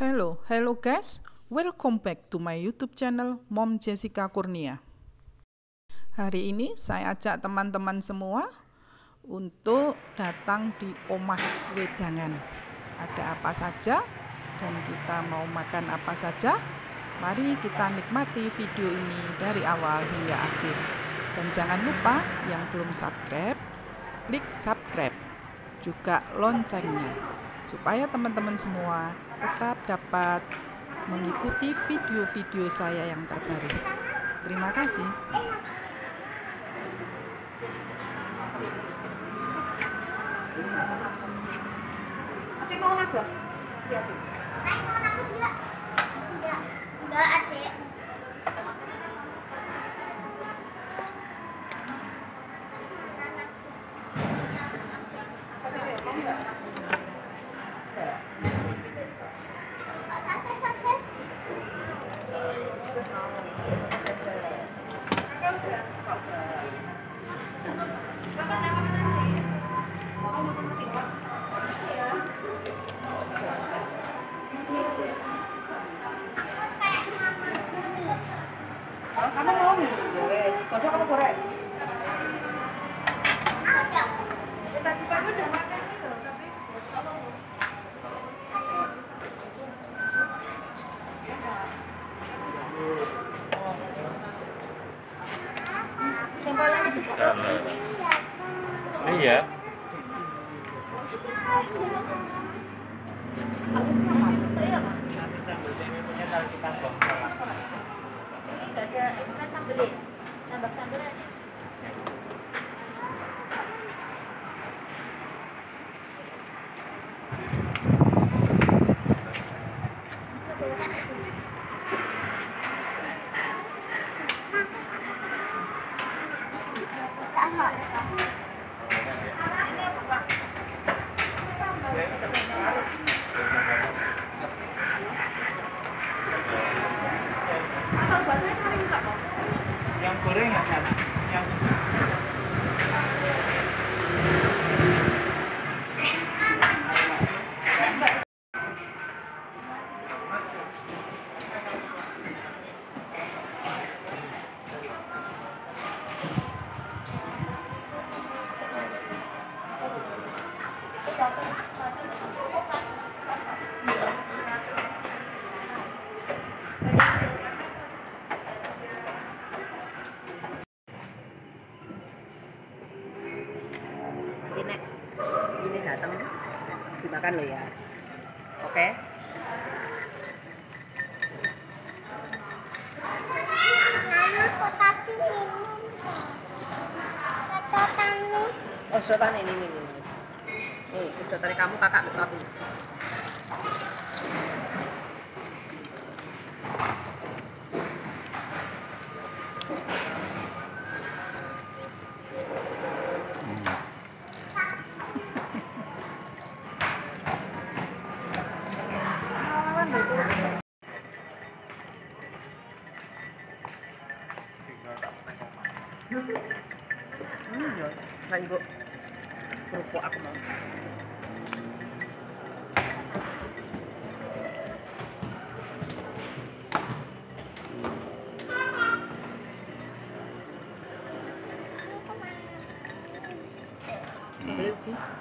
Hello guys, welcome back to my YouTube channel Mom Jessica Kurnia. Hari ini saya ajak teman-teman semua untuk datang di Omah Wedangan. Ada apa saja dan kita mau makan apa saja? Mari kita nikmati video ini dari awal hingga akhir. Dan jangan lupa yang belum subscribe, klik subscribe, juga loncengnya, supaya teman-teman semua tetap dapat mengikuti video-video saya yang terbaru. Terima kasih. Adik mau naga? Iya, Adik. Mau naga enggak? Enggak, Adik. Kamu mau nih? Ya wes, kodok kamu goreng. Ada. Tadi pagi udah makan itu, tapi sampelnya itu Iya. aku masuk tuh ya, Pak. Ini enggak ada ekstra sambelnya. Tambah sambel aja. Atau buatnya cari enggak, Pak? Yang goreng ya sana. Yang Ini datang dimakan lo ya. Oke. Mama kok tadi minum? Kata kamu. Oh, sedotan ini. Nih, sedotan kamu kakak tapi. Ya, nggak ibu. Kerupuk aku mau. Beli.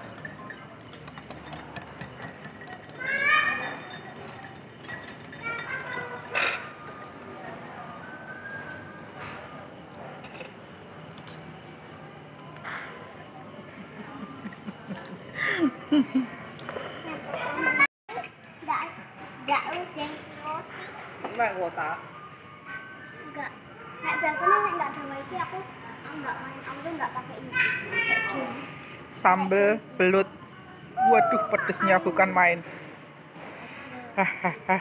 Enggak udah rosi. Enggak kuota. Enggak. Kayak biasanya nek enggak ada wifi aku enggak main. Aku tuh enggak pakai ini. Kayak gini. Sambal belut. Waduh, pedesnya bukan main. Hahaha.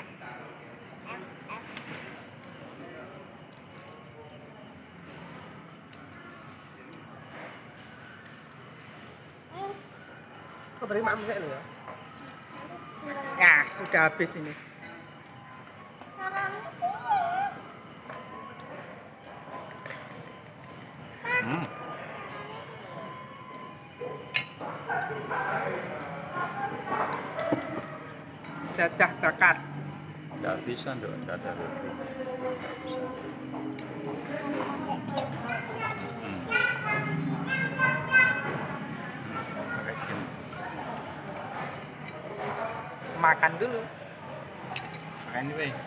Kau beri mak musik lo ya. Ya, sudah habis ini. Jadah bakar. Nggak bisa dong, nggak ada roti. Nggak bisa. Pakai gini. Makan dulu. Makan ini, Wei.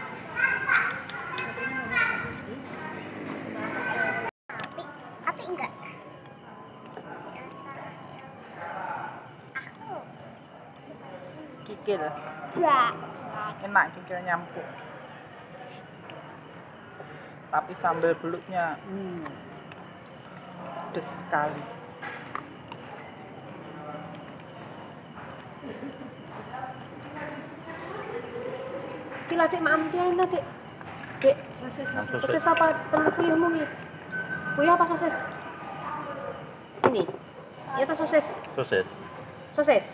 Api enggak? Aku Kikil. enggak. Enak kikil nyampuk. Tapi sambal beluknya pedes sekali. Kila dek maam kiai lo dek. Dek, sosis apa telur puyuhmu ki? Puyuh apa sosis? Ini. Ya ta sosis. Sosis. Sosis.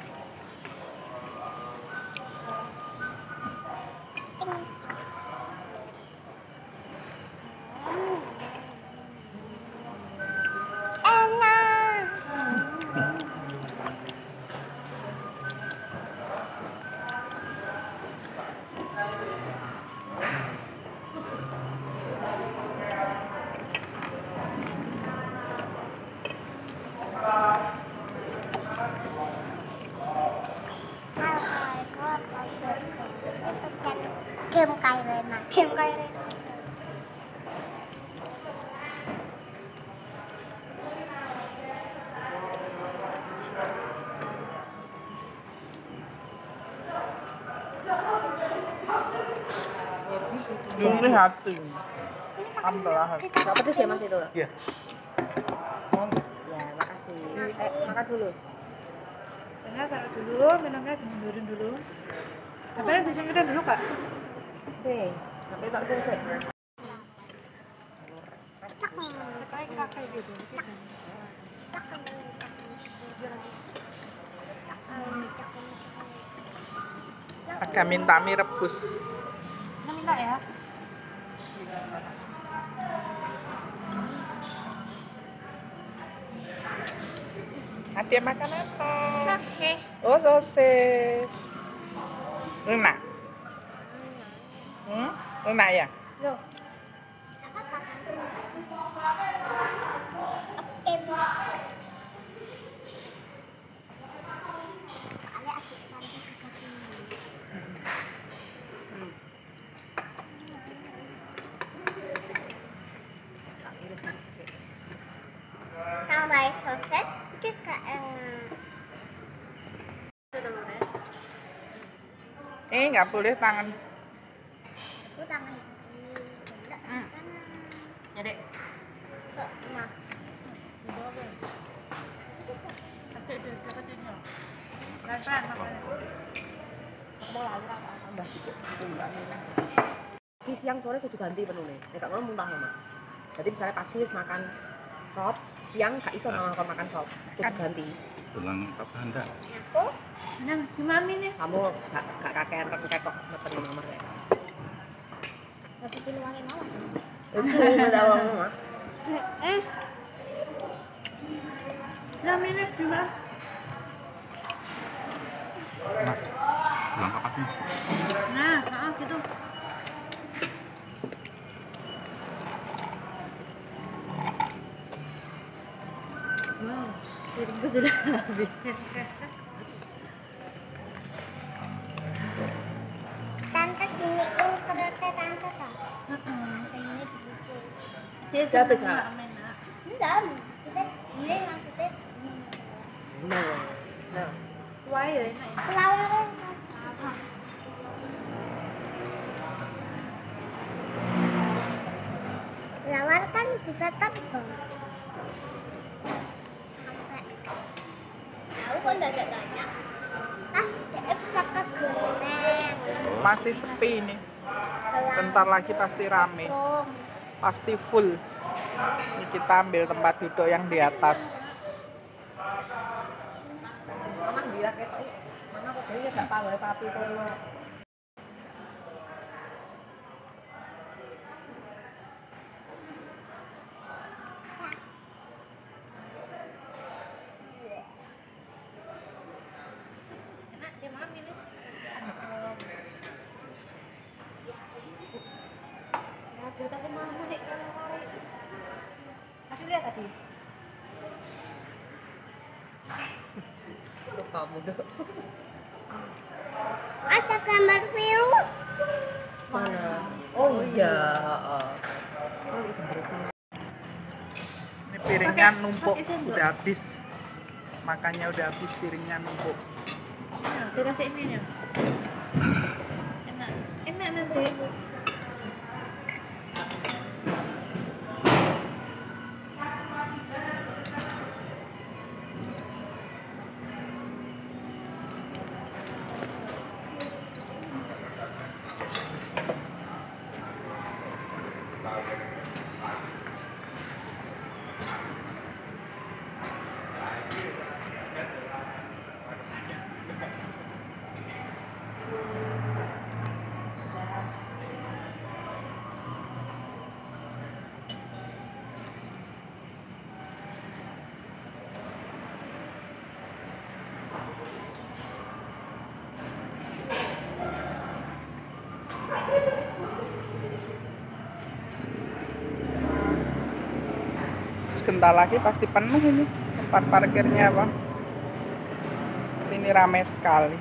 Enak. Kem cay lên mà, kem cay lên. Ini hati. Ambelah hati. Enggak pedes ya Mas itu? Iya. Ya, makasih. Makan dulu. Tengah taruh dulu, minumnya dimundurin dulu. Apanya disingkirin dulu kak? Oke, sampai tak selesai. Kayak gitu. Agak minta mie rebus. Minta ya. Adik makan apa? Sosis. Oh, sosis. Enak. Enak ya? Loh. Apa pakai? Em. Soalnya adik nanti dikasih. Tambah sosis juga enak. Nggak boleh tangan. Itu tangan ini. Kanan. Ya, Dek. Kok nah. Pelan-pelan makannya. Mau lalu apa tambah dikit. Di siang sore kudu ganti penune. Nek gak ngono muntah Mas. Jadi misalnya pagi wis makan sop, siang gak iso makan sop. Kudu ganti. Tulang apa Anda? Aku Nah, gimana nih? Kamu gak kakean rek kok meten mama rek. habisin uangnya mama. Itu beda uang mama. Nah, ini gimana? Nah, tulang apa sih? Nah, gitu. Wow, piringku sudah habis. Tante giniin perutnya tante toh. Ini khusus. Dia Siapa, seneng Sa? nggak enak. Enggak, maksudnya ini maksudnya Nah. Wah, ya enak ya. flower. Lawar kan bisa terbang. Tahu kok nggak ada banyak. Dia bisa ke genteng. Masih sepi ini. Bentar lagi pasti rame. Pasti full. Ini kita ambil tempat duduk yang di atas. Mama bilang kayak mana kok dia gak pawai papi kono. Enak dia mami nih. tadi. Lupa muda. Ada gambar virus. Mana? Oh iya. Oh itu bersama. Ini piringnya Pakai- numpuk, pakai sendok. udah habis. Makannya udah habis, piringnya numpuk. Nah, dikasih ininya. Enak. Enak nanti. Sebentar lagi pasti penuh ini tempat parkirnya, Bang. Sini ramai sekali.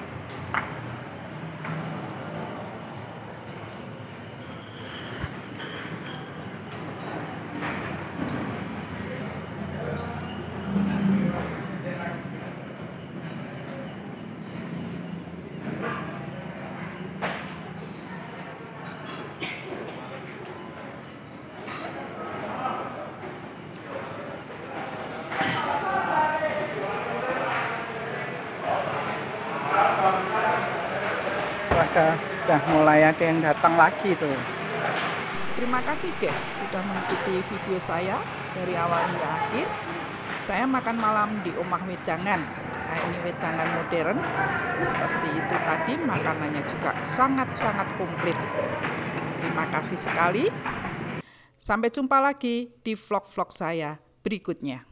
Udah mulai ada yang datang lagi tuh. Terima kasih guys sudah mengikuti video saya dari awal hingga akhir. Saya makan malam di Omah Wedangan. Nah, ini wedangan modern. Seperti itu tadi, makanannya juga sangat-sangat komplit. Terima kasih sekali. Sampai jumpa lagi di vlog-vlog saya berikutnya.